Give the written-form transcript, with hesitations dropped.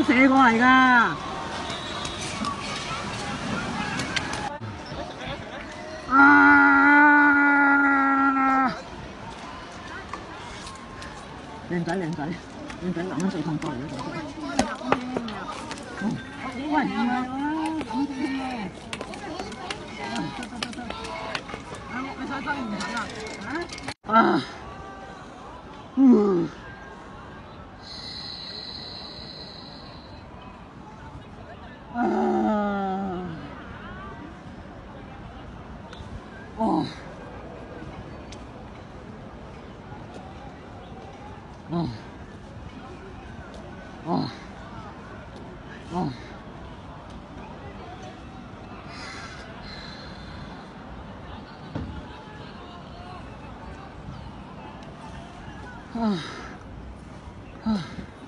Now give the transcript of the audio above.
射過嚟㗎。啊！靚仔靚仔靚仔，男人最痛快嘅就係。喂，唔係喎，咁先嘅。你想生唔想啊？啊！哦，哦，哦，哦，啊，啊。